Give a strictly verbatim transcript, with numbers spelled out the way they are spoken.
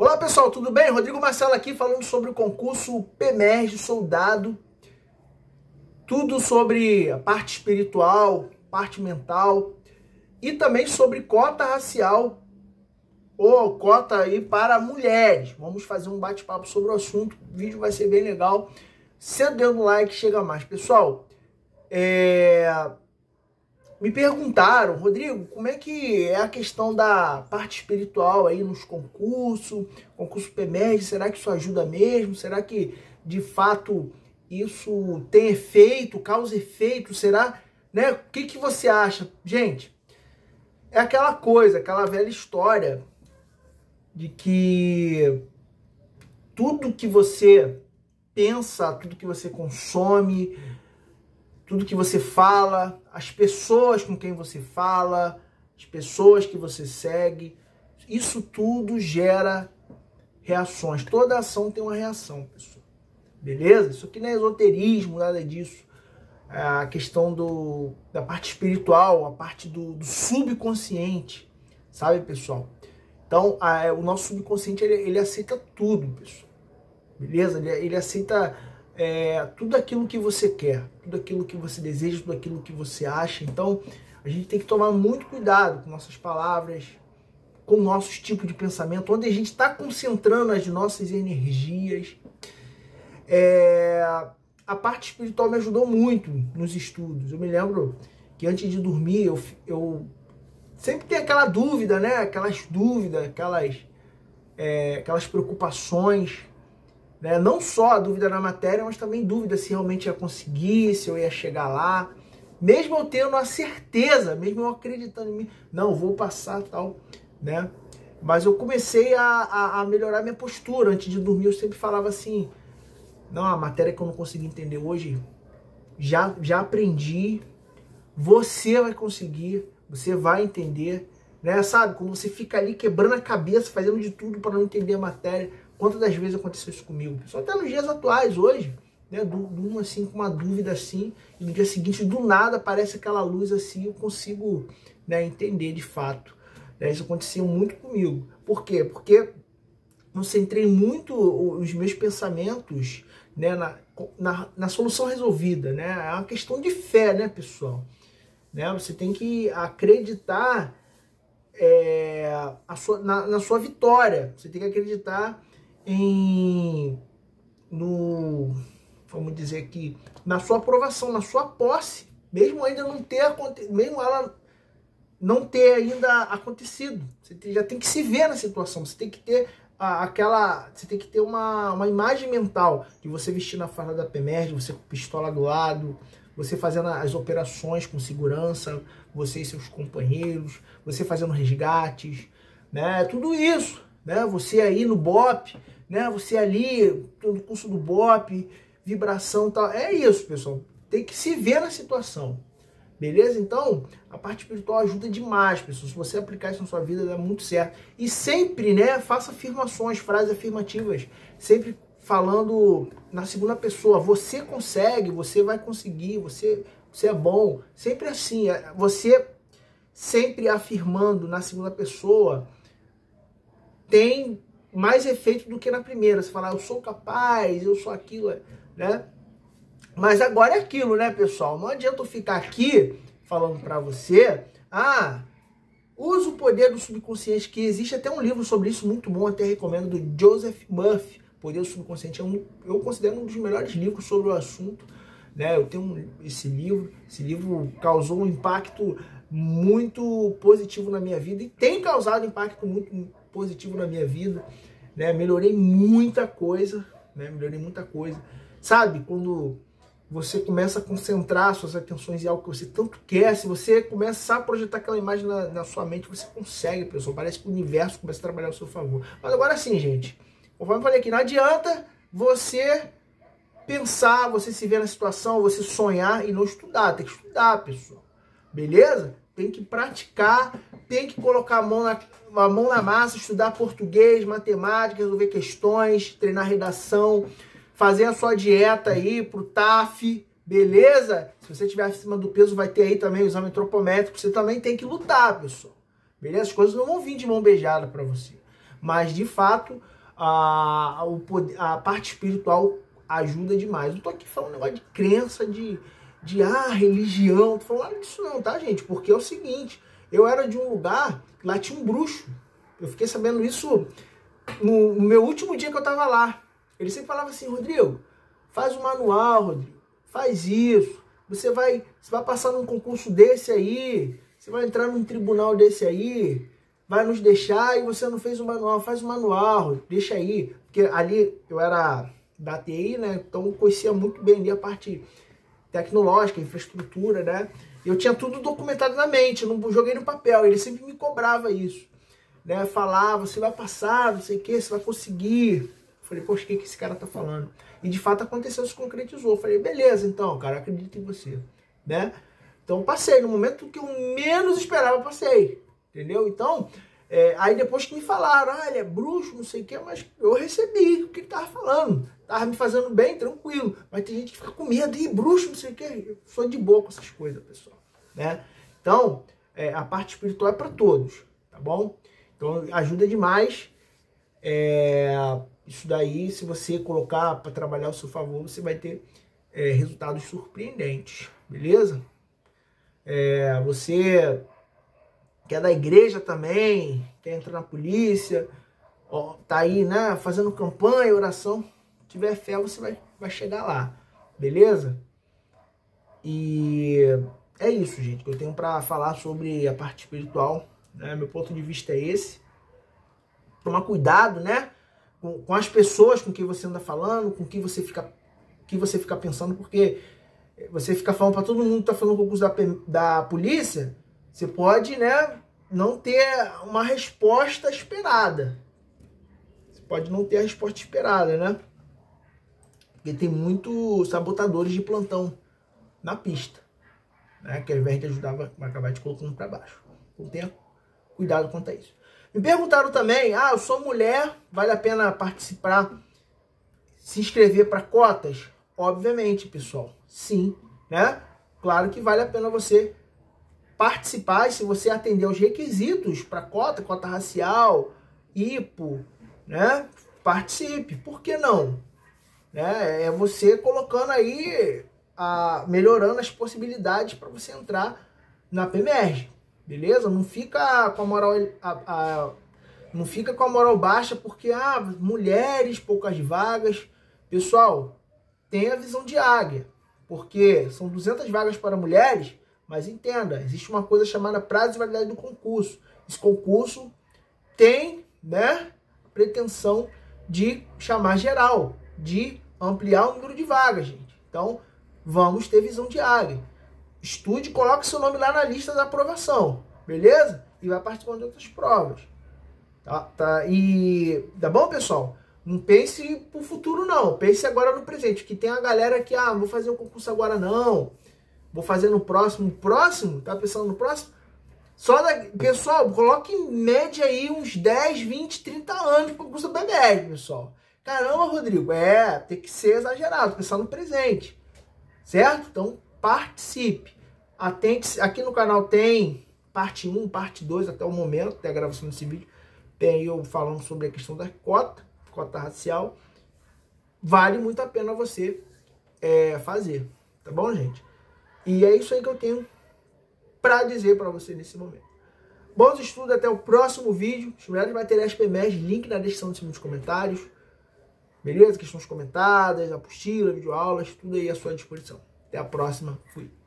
Olá pessoal, tudo bem? Rodrigo Marcelo aqui falando sobre o concurso PEMERGE Soldado. Tudo sobre a parte espiritual, parte mental e também sobre cota racial ou cota aí para mulheres. Vamos fazer um bate-papo sobre o assunto, o vídeo vai ser bem legal. Sendo no like, chega mais. Pessoal, é... me perguntaram, Rodrigo, como é que é a questão da parte espiritual aí nos concursos, concurso PEMERGE, será que isso ajuda mesmo? Será que, de fato, isso tem efeito, causa efeito? Será, né? O que, que você acha? Gente, é aquela coisa, aquela velha história de que tudo que você pensa, tudo que você consome, tudo que você fala, as pessoas com quem você fala, as pessoas que você segue, isso tudo gera reações. Toda ação tem uma reação, pessoal. Beleza? Isso aqui não é esoterismo, nada disso. É a questão do, da parte espiritual, a parte do, do subconsciente, sabe, pessoal? Então, a, o nosso subconsciente, ele, ele aceita tudo, pessoal. Beleza? Ele, ele aceita... É, tudo aquilo que você quer, tudo aquilo que você deseja, tudo aquilo que você acha. Então, a gente tem que tomar muito cuidado com nossas palavras, com nossos tipos de pensamento, onde a gente está concentrando as nossas energias. É, a parte espiritual me ajudou muito nos estudos. Eu me lembro que antes de dormir, eu, eu sempre tenho aquela dúvida, né? Aquelas dúvidas, aquelas, é, aquelas preocupações. Né? Não só a dúvida na matéria, mas também dúvida se realmente ia conseguir, se eu ia chegar lá. Mesmo eu tendo a certeza, mesmo eu acreditando em mim, não, vou passar tal, né? Mas eu comecei a, a, a melhorar minha postura. Antes de dormir eu sempre falava assim, não, a matéria que eu não consegui entender hoje, já, já aprendi, você vai conseguir, você vai entender, né? Sabe, quando você fica ali quebrando a cabeça, fazendo de tudo para não entender a matéria. Quantas das vezes aconteceu isso comigo? Só até nos dias atuais, hoje, né? Do, do, assim, com uma dúvida assim, e no dia seguinte, do nada, aparece aquela luz assim, eu consigo, né, entender de fato. Né? Isso aconteceu muito comigo. Por quê? Porque eu centrei muito os meus pensamentos, né, na, na, na solução resolvida. Né? É uma questão de fé, né, pessoal? Né? Você tem que acreditar é, a sua, na, na sua vitória. Você tem que acreditar em, no, vamos dizer aqui, na sua aprovação, na sua posse, mesmo ainda não ter acontecido, mesmo ela não ter ainda acontecido. Você já tem que se ver na situação, você tem que ter a, aquela, você tem que ter uma, uma imagem mental de você vestindo a farda da PEMERGE, você com pistola do lado, você fazendo as operações com segurança, você e seus companheiros, você fazendo resgates, né? Tudo isso. Né? Você aí no B O P, né? Você ali no curso do B O P, vibração e tal. É isso, pessoal. Tem que se ver na situação. Beleza? Então, a parte espiritual ajuda demais, pessoal. Se você aplicar isso na sua vida, dá muito certo. E sempre, né? Faça afirmações, frases afirmativas. Sempre falando na segunda pessoa. Você consegue, você vai conseguir, você, você é bom. Sempre assim. Você sempre afirmando na segunda pessoa tem mais efeito do que na primeira. Você falar, eu sou capaz, eu sou aquilo, né? Mas agora é aquilo, né, pessoal? Não adianta eu ficar aqui falando pra você, ah, usa o poder do subconsciente, que existe até um livro sobre isso muito bom, até recomendo, do Joseph Murphy, Poder do Subconsciente. É um, eu considero um dos melhores livros sobre o assunto, né? Eu tenho um, esse livro, esse livro causou um impacto muito positivo na minha vida e tem causado impacto muito positivo na minha vida, né? Melhorei muita coisa, né? Melhorei muita coisa. Sabe, quando você começa a concentrar suas atenções em algo que você tanto quer, se você começar a projetar aquela imagem na, na sua mente, você consegue, pessoal. Parece que o universo começa a trabalhar ao seu favor. Mas agora sim, gente, conforme eu falei aqui, não adianta você pensar, você se ver na situação, você sonhar e não estudar. Tem que estudar, pessoal. Beleza? Tem que praticar, tem que colocar a mão na, a mão na massa, estudar português, matemática, resolver questões, treinar redação, fazer a sua dieta aí pro T A F, beleza? Se você estiver acima do peso, vai ter aí também o exame antropométrico, você também tem que lutar, pessoal. Beleza? As coisas não vão vir de mão beijada para você. Mas, de fato, a, o poder, a parte espiritual ajuda demais. Não tô aqui falando um negócio de crença, de, de ah, religião. Não tô falando nada disso não, tá, gente? Porque é o seguinte, eu era de um lugar, lá tinha um bruxo. Eu fiquei sabendo isso no, no meu último dia que eu tava lá. Ele sempre falava assim, Rodrigo, faz um manual, Rodrigo, faz isso. Você vai, você vai passar num concurso desse aí, você vai entrar num tribunal desse aí, vai nos deixar e você não fez o manual, faz o manual, deixa aí. Porque ali eu era da T I, né? Então eu conhecia muito bem ali a parte tecnológica, infraestrutura, né? Eu tinha tudo documentado na mente, não joguei no papel. Ele sempre me cobrava isso, né? Falava, você vai passar, não sei o que, você vai conseguir. Eu falei, poxa, o que, que esse cara tá falando? E de fato aconteceu, se concretizou. Eu falei, beleza, então, cara, acredito em você, né? Então passei, no momento que eu menos esperava, eu passei, entendeu? Então, é, aí depois que me falaram, ah, ele é bruxo, não sei o que, mas eu recebi o que ele tava falando. Tava me fazendo bem, tranquilo. Mas tem gente que fica com medo, e bruxo, não sei o que. Eu sou de boa com essas coisas, pessoal, né? Então, é, a parte espiritual é para todos, tá bom? Então, ajuda demais. É, isso daí, se você colocar para trabalhar ao seu favor, você vai ter é, resultados surpreendentes, beleza? É, você que é da igreja também, quer entrar na polícia, ó, tá aí, né, fazendo campanha, oração, se tiver fé, você vai, vai chegar lá, beleza? E é isso, gente, que eu tenho para falar sobre a parte espiritual, né? Meu ponto de vista é esse. Tomar cuidado, né, com, com as pessoas com quem você anda falando, com quem você fica, que você fica pensando, porque você fica falando para todo mundo que tá falando com o concurso da, da polícia, você pode, né, não ter uma resposta esperada. Você pode não ter a resposta esperada, né? Porque tem muitos sabotadores de plantão na pista, né, que ao invés de ajudar, vai acabar te colocando para baixo. Então tenha cuidado quanto a isso. Me perguntaram também, ah, eu sou mulher, vale a pena participar, se inscrever para cotas? Obviamente, pessoal, sim, né? Claro que vale a pena você participar, e se você atender aos requisitos para cota, cota racial, I P O, né? Participe. Por que não? Né? É você colocando aí, a, melhorando as possibilidades para você entrar na P M E R G, beleza? Não fica com a moral, a, a, não fica com a moral baixa porque, ah, mulheres, poucas vagas. Pessoal, tenha a visão de águia, porque são duzentas vagas para mulheres, mas entenda, existe uma coisa chamada prazo de validade do concurso. Esse concurso tem, né, pretensão de chamar geral, de ampliar o número de vagas, gente. Então, vamos ter visão de águia. Estude, coloque seu nome lá na lista da aprovação, beleza? E vai participar de outras provas. Tá, tá? E, tá bom, pessoal? Não pense pro futuro, não. Pense agora no presente. Que tem a galera que, ah, não vou fazer o concurso agora, não. Vou fazer no próximo. Próximo? Tá pensando no próximo? Só da... Pessoal, coloque em média aí uns dez, vinte, trinta anos pro concurso do B B R, pessoal. Caramba, Rodrigo, é, tem que ser exagerado, pensar no presente. Certo? Então, participe. Atente, aqui no canal tem parte um, parte dois até o momento, até a gravação desse vídeo. Tem eu falando sobre a questão da cota, cota racial. Vale muito a pena você é, fazer, tá bom, gente? E é isso aí que eu tenho para dizer para você nesse momento. Bons estudos, até o próximo vídeo. Os melhores materiais P M E R G, link na descrição de cima dos comentários. Beleza? Questões comentadas, apostila, videoaulas, tudo aí à sua disposição. Até a próxima. Fui.